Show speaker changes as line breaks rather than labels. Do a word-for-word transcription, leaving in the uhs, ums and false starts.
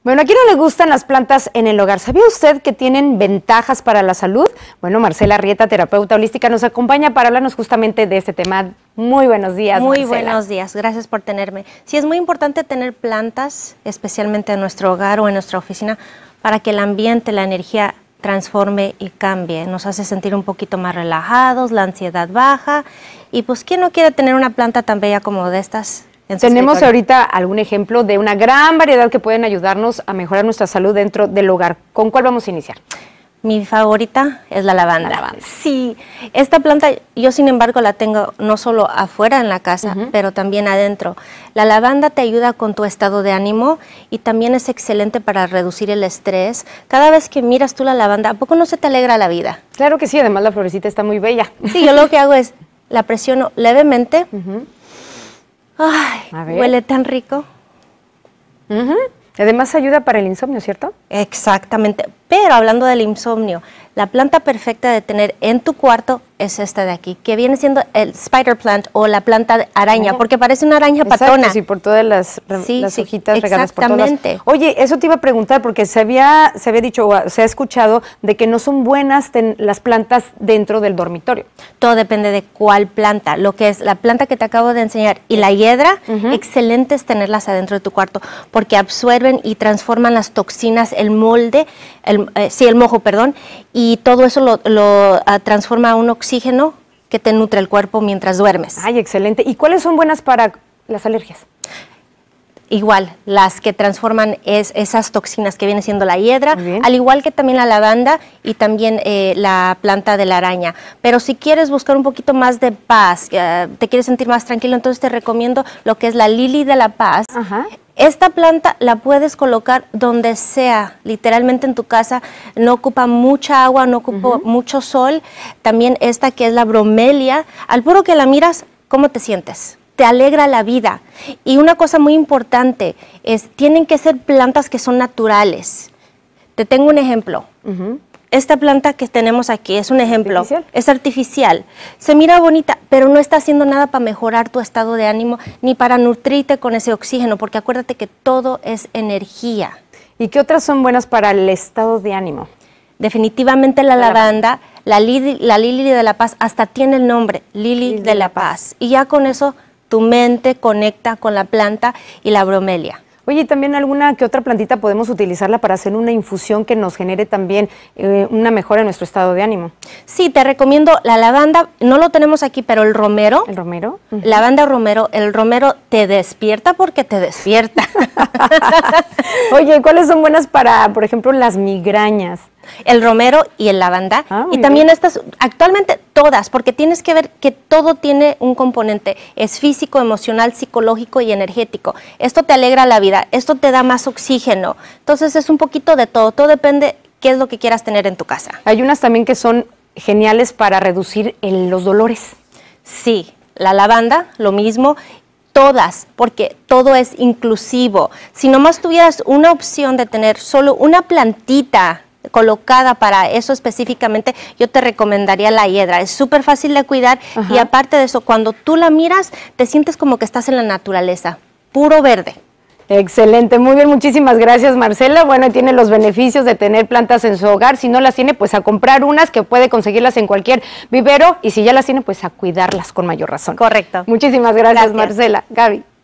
Bueno, ¿a quién no le gustan las plantas en el hogar? ¿Sabía usted que tienen ventajas para la salud? Bueno, Marcela Arrieta, terapeuta holística, nos acompaña para hablarnos justamente de este tema. Muy buenos días,
Muy
Marcela.
buenos días, gracias por tenerme. Sí, es muy importante tener plantas, especialmente en nuestro hogar o en nuestra oficina, para que el ambiente, la energía transforme y cambie. Nos hace sentir un poquito más relajados, la ansiedad baja. Y pues, ¿quién no quiere tener una planta tan bella como de estas?
Tenemos ahorita algún ejemplo de una gran variedad que pueden ayudarnos a mejorar nuestra salud dentro del hogar. ¿Con cuál vamos a iniciar?
Mi favorita es la lavanda.
La lavanda.
Sí, esta planta yo sin embargo la tengo no solo afuera en la casa, uh-huh. pero también adentro. La lavanda te ayuda con tu estado de ánimo y también es excelente para reducir el estrés. Cada vez que miras tú la lavanda, ¿a poco no se te alegra la vida?
Claro que sí, además la florecita está muy bella.
Sí, yo lo que hago es la presiono levemente. Uh-huh. Ay, huele tan rico.
Uh-huh. Además ayuda para el insomnio, ¿cierto?
Exactamente, pero hablando del insomnio, la planta perfecta de tener en tu cuarto es esta de aquí, que viene siendo el spider plant o la planta de araña, oh. porque parece una araña
Exacto,
patona.
Sí, por todas las, sí, las sí, hojitas regadas por todas.
Exactamente.
Oye, eso te iba a preguntar, porque se había, se había dicho, o se ha escuchado, de que no son buenas ten, las plantas dentro del dormitorio.
Todo depende de cuál planta. Lo que es la planta que te acabo de enseñar y la hiedra, uh-huh. excelente es tenerlas adentro de tu cuarto, porque absorben y transforman las toxinas, el molde, el, eh, sí, el mojo, perdón, y todo eso lo, lo uh, transforma a un oxígeno que te nutre el cuerpo mientras duermes.
Ay, excelente. ¿Y cuáles son buenas para las alergias?
Igual, las que transforman es, esas toxinas que viene siendo la hiedra, al igual que también la lavanda y también eh, la planta de la araña. Pero si quieres buscar un poquito más de paz, uh, te quieres sentir más tranquilo, entonces te recomiendo lo que es la lili de la paz. Ajá. Esta planta la puedes colocar donde sea, literalmente en tu casa, no ocupa mucha agua, no ocupa uh-huh. mucho sol. También esta que es la bromelia, al puro que la miras, ¿cómo te sientes? Te alegra la vida. Y una cosa muy importante es, tienen que ser plantas que son naturales. Te tengo un ejemplo. Uh-huh. Esta planta que tenemos aquí es un ejemplo, ¿Artificial? es artificial, se mira bonita, pero no está haciendo nada para mejorar tu estado de ánimo, ni para nutrirte con ese oxígeno, porque acuérdate que todo es energía.
¿Y qué otras son buenas para el estado de ánimo?
Definitivamente la, la lavanda, la lili, la lili de la paz, hasta tiene el nombre, lili, lili de la paz. paz. Y ya con eso tu mente conecta con la planta y la bromelia.
Oye, ¿y también alguna que otra plantita podemos utilizarla para hacer una infusión que nos genere también eh, una mejora en nuestro estado de ánimo?
Sí, te recomiendo la lavanda, no lo tenemos aquí, pero el romero.
¿El romero? Uh-huh.
Lavanda romero, el romero te despierta porque te despierta.
Oye, ¿cuáles son buenas para, por ejemplo, las migrañas?
El romero y el lavanda, ah, y también bien. estas, actualmente todas, porque tienes que ver que todo tiene un componente, es físico, emocional, psicológico y energético. Esto te alegra la vida, esto te da más oxígeno, entonces es un poquito de todo, todo depende qué es lo que quieras tener en tu casa.
Hay unas también que son geniales para reducir el, los dolores.
Sí, la lavanda, lo mismo. Todas, porque todo es inclusivo. Si nomás tuvieras una opción de tener solo una plantita colocada para eso específicamente, yo te recomendaría la hiedra. Es súper fácil de cuidar. Ajá. Y aparte de eso, cuando tú la miras, te sientes como que estás en la naturaleza, puro verde.
Excelente, muy bien, muchísimas gracias, Marcela. Bueno, tiene los beneficios de tener plantas en su hogar. Si no las tiene, pues a comprar unas, que puede conseguirlas en cualquier vivero, y si ya las tiene, pues a cuidarlas con mayor razón.
Correcto.
Muchísimas gracias, gracias. Marcela. Gaby.